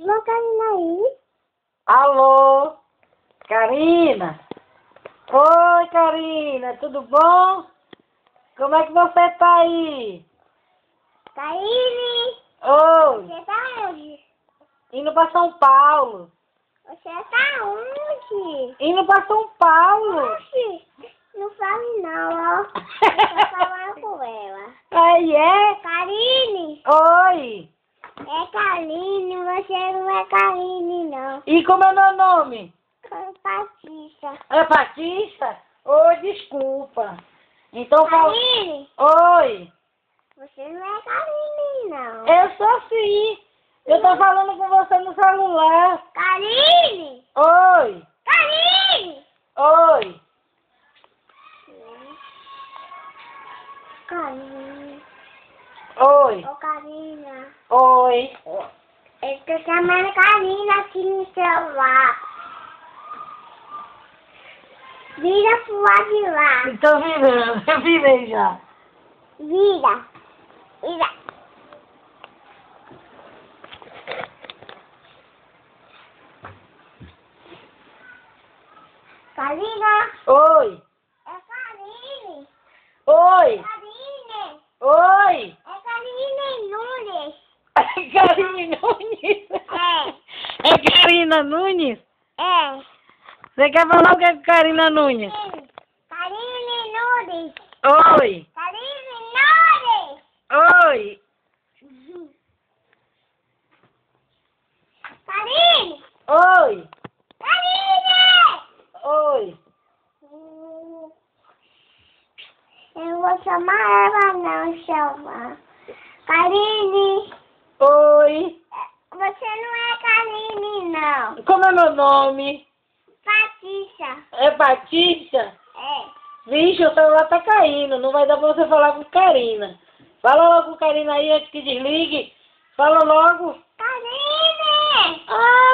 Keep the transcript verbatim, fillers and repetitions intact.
Alô, Karina aí? Alô, Karina? Oi, Karina, tudo bom? Como é que você tá aí? Karine, Oi, você tá onde? indo pra São Paulo. Você tá onde? Indo pra São Paulo. Oxi, não fale não, ó. Eu tô falando com ela. Aí é? Karine, Oi. é Karine, você não é Karine não. E como é meu nome? É Patrícia. É Batista? Oi, desculpa. Então fala... Karine, Oi. você não é Karine não. Eu sou sim. Eu tô falando com você no celular. Karine, Oi. Karine. Oi. Karine. Oi. Ô, Karina. Oi. Eu tô chamando Karina aqui no celular. Vira pro lado de lá. Tô virando. Eu virei já. Vira. Vira. Karina. Oi. É Karine. Oi. Karine. Oi. É Karine Nunes. Karina Nunes. É. É Karina Nunes? É. Você quer falar o que é com Karina Nunes? Karine Nunes. Oi. Karine Nunes. Oi. Karine. Oi. Karine. Oi. Eu vou chamar ela não, chamar. Karine. Oi. Você não é Karine, não. Como é meu nome? Patrícia. É Batista? É. Vixe, o celular tá caindo. Não vai dar pra você falar com Karina. Fala logo com Karina aí antes que desligue. Fala logo. Karine! Ah,